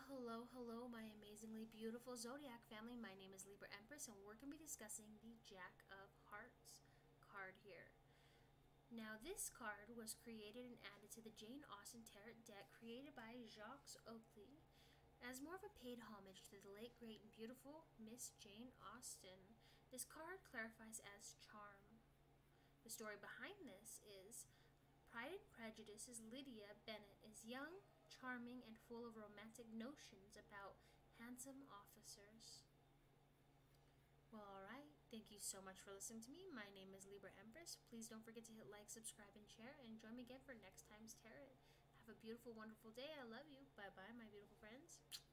Hello, my amazingly beautiful Zodiac family. My name is Libra Empress, and we're going to be discussing the Jack of Hearts card here. Now, this card was created and added to the Jane Austen Tarot deck created by Jacques Oakley as more of a paid homage to the late, great, and beautiful Miss Jane Austen. This card clarifies as charm. The story behind this is Pride and Prejudice's Lydia Bennet is young, charming, and full of romantic notions about handsome officers. Well, alright, thank you so much for listening to me. My name is Libra Empress. Please don't forget to hit like, subscribe, and share, and join me again for next time's tarot. Have a beautiful, wonderful day. I love you. Bye-bye, my beautiful friends.